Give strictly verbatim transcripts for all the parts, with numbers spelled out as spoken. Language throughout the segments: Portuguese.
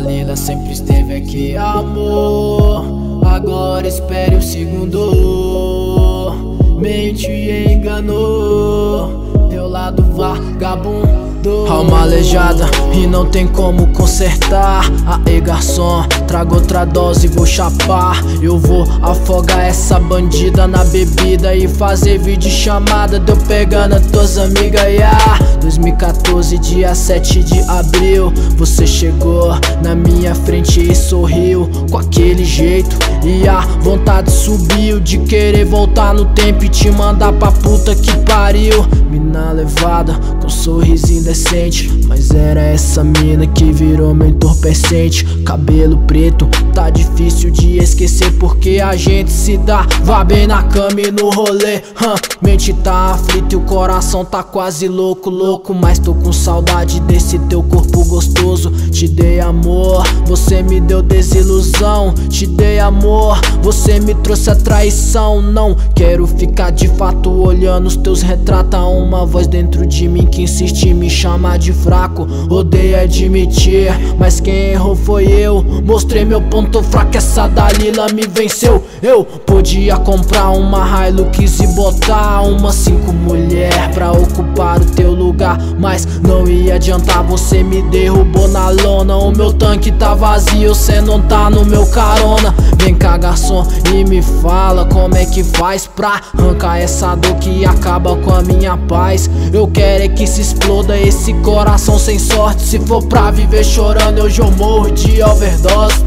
Dalila sempre esteve aqui, amor. Agora espere um segundo. Mente e enganou, teu lado vagabundo. Alma aleijada e não tem como consertar. Aê garçom, traga outra dose, vou chapar. Eu vou afogar essa bandida na bebida e fazer vídeo chamada de eu pegando as tuas amigas, yeah. dois mil e quatorze, dia sete de abril, você chegou na minha frente e sorriu com aquele jeito, e a vontade subiu de querer voltar no tempo e te mandar pra puta que pariu. Mina levada com um sorrisinho decente, mas era essa mina que virou meu entorpecente. Cabelo preto, tá difícil de esquecer porque a gente se dava bem na cama e no rolê, hum. Mente tá aflita e o coração tá quase louco, louco, mas tô com saudade desse teu corpo gostoso. Te dei amor, você me deu desilusão. Te dei amor, você me trouxe a traição. Não quero ficar de fato olhando os teus retratos. Uma voz dentro de mim que insiste em me chamar de fraco. Odeio admitir, mas quem errou foi eu. Mostrei meu ponto fraco, essa Dalila me venceu. Eu podia comprar uma Hilux e botar uma cinco mulher pra ocupar o teu lugar, mas não ia adiantar, você me derrubou na lona. O meu tanque tá vazio, cê não tá no meu carona. Vem cá garçom e me fala como é que faz pra arrancar essa dor que acaba com a minha paz. Eu quero é que se exploda esse coração sem sorte. Se for pra viver chorando, hoje eu morro de overdose.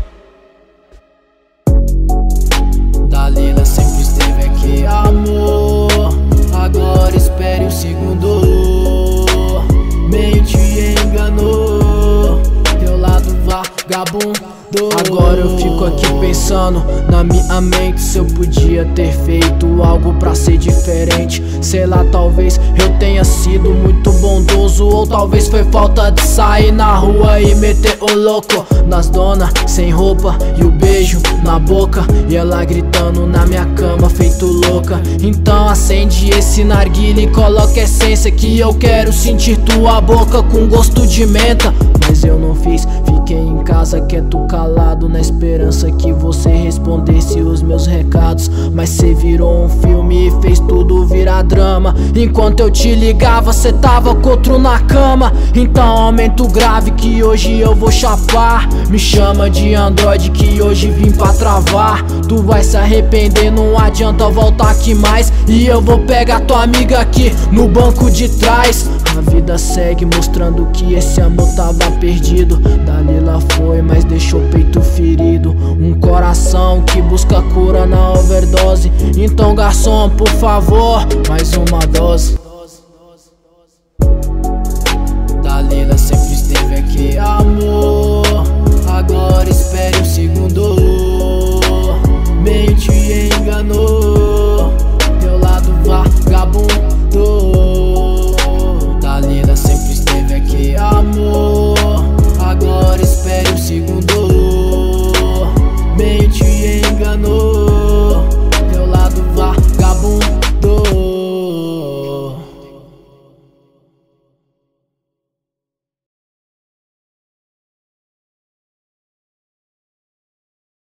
Dalila sempre esteve aqui, amor. Agora espere um segundo. Mente e enganou, teu lado vagabundo. Agora eu fico aqui pensando na minha mente, se eu podia ter feito algo pra ser diferente. Sei lá, talvez eu tenha sido muito bondoso, ou talvez foi falta de sair na rua e meter o louco nas donas sem roupa e o beijo na boca, e ela gritando na minha cama feito louca. Então acende esse narguilha e coloca essência que eu quero sentir tua boca com gosto de menta. Mas eu não fiz, fiquei em casa quieto calado na esperança que você respondesse os meus recados. Mas cê virou um filme e fez tudo virar drama. Enquanto eu te ligava cê tava com outro na cama. Então aumenta o grave que hoje eu vou chapar. Me chama de Android que hoje vim pra travar. Tu vai se arrepender, não adianta voltar aqui mais. E eu vou pegar tua amiga aqui no banco de trás. A vida segue mostrando que esse amor tava perdido. Dalila foi, mas deixou o peito ferido. Um coração que busca cura na overdose. Então garçom, por favor, mais uma dose.